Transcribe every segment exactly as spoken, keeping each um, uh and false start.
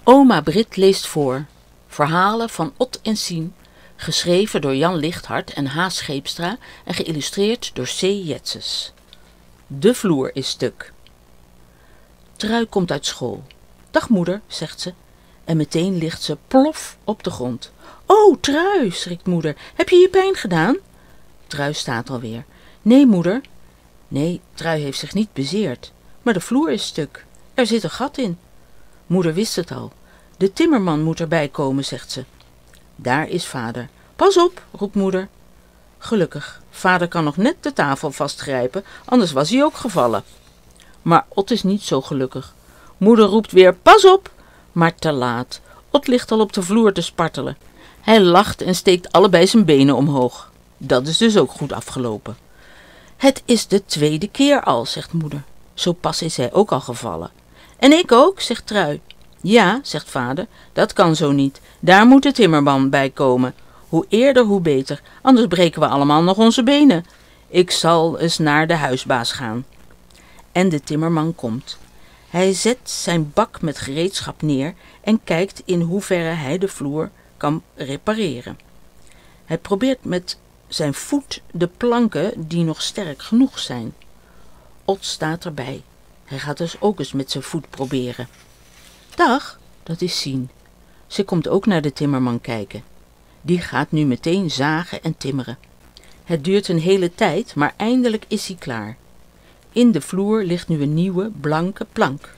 Oma Brit leest voor. Verhalen van Ot en Sien, geschreven door Jan Lichthart en H. Scheepstra en geïllustreerd door C. Jetses. De vloer is stuk. Trui komt uit school. Dag moeder, zegt ze. En meteen ligt ze plof op de grond. Oh, Trui, schrikt moeder. Heb je je pijn gedaan? Trui staat alweer. Nee, moeder. Nee, Trui heeft zich niet bezeerd. Maar de vloer is stuk. Er zit een gat in. Moeder wist het al. De timmerman moet erbij komen, zegt ze. Daar is vader. Pas op, roept moeder. Gelukkig, vader kan nog net de tafel vastgrijpen, anders was hij ook gevallen. Maar Ot is niet zo gelukkig. Moeder roept weer, pas op, maar te laat. Ot ligt al op de vloer te spartelen. Hij lacht en steekt allebei zijn benen omhoog. Dat is dus ook goed afgelopen. Het is de tweede keer al, zegt moeder. Zo pas is hij ook al gevallen. En ik ook, zegt Trui. Ja, zegt vader, dat kan zo niet. Daar moet de timmerman bij komen. Hoe eerder, hoe beter, anders breken we allemaal nog onze benen. Ik zal eens naar de huisbaas gaan. En de timmerman komt. Hij zet zijn bak met gereedschap neer en kijkt in hoeverre hij de vloer kan repareren. Hij probeert met zijn voet de planken die nog sterk genoeg zijn. Ot staat erbij. Hij gaat dus ook eens met zijn voet proberen. Dag, dat is Sien. Ze komt ook naar de timmerman kijken. Die gaat nu meteen zagen en timmeren. Het duurt een hele tijd, maar eindelijk is hij klaar. In de vloer ligt nu een nieuwe, blanke plank.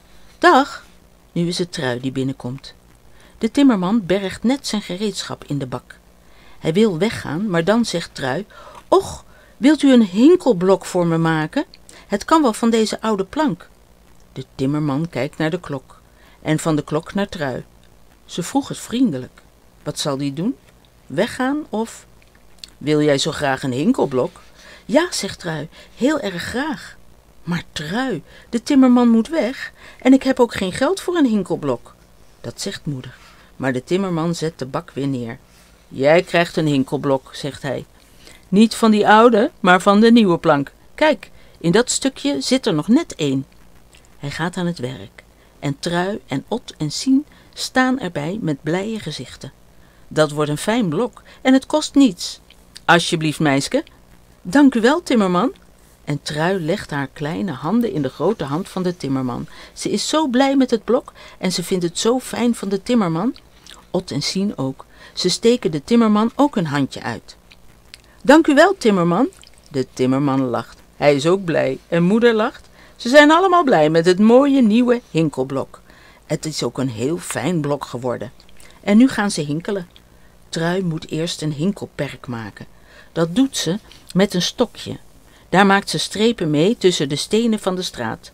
Dag, nu is het Trui die binnenkomt. De timmerman bergt net zijn gereedschap in de bak. Hij wil weggaan, maar dan zegt Trui, och, wilt u een hinkelblok voor me maken? Het kan wel van deze oude plank. De timmerman kijkt naar de klok en van de klok naar Trui. Ze vroeg het vriendelijk. Wat zal die doen? Weggaan of... Wil jij zo graag een hinkelblok? Ja, zegt Trui, heel erg graag. Maar Trui, de timmerman moet weg en ik heb ook geen geld voor een hinkelblok. Dat zegt moeder, maar de timmerman zet de bak weer neer. Jij krijgt een hinkelblok, zegt hij. Niet van die oude, maar van de nieuwe plank. Kijk, in dat stukje zit er nog net één. Hij gaat aan het werk en Trui en Ot en Sien staan erbij met blije gezichten. Dat wordt een fijn blok en het kost niets. Alsjeblieft, meisje. Dank u wel, timmerman. En Trui legt haar kleine handen in de grote hand van de timmerman. Ze is zo blij met het blok en ze vindt het zo fijn van de timmerman. Ot en Sien ook. Ze steken de timmerman ook een handje uit. Dank u wel, timmerman. De timmerman lacht. Hij is ook blij en moeder lacht. Ze zijn allemaal blij met het mooie nieuwe hinkelblok. Het is ook een heel fijn blok geworden. En nu gaan ze hinkelen. Trui moet eerst een hinkelperk maken. Dat doet ze met een stokje. Daar maakt ze strepen mee tussen de stenen van de straat.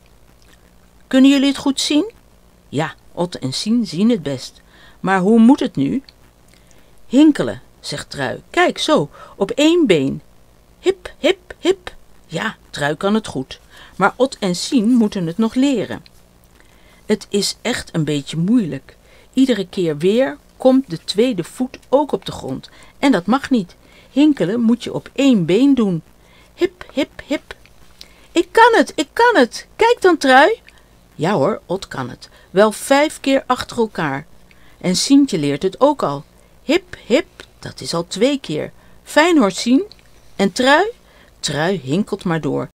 Kunnen jullie het goed zien? Ja, Ot en Sien zien het best. Maar hoe moet het nu? Hinkelen, zegt Trui. Kijk, zo, op één been. Hip, hip, hip. Ja, Trui kan het goed. Maar Ot en Sien moeten het nog leren. Het is echt een beetje moeilijk. Iedere keer weer komt de tweede voet ook op de grond. En dat mag niet. Hinkelen moet je op één been doen. Hip, hip, hip. Ik kan het, ik kan het. Kijk dan, Trui. Ja hoor, Ot kan het. Wel vijf keer achter elkaar. En Sientje leert het ook al. Hip, hip, dat is al twee keer. Fijn hoor, Sien. En Trui? Trui hinkelt maar door.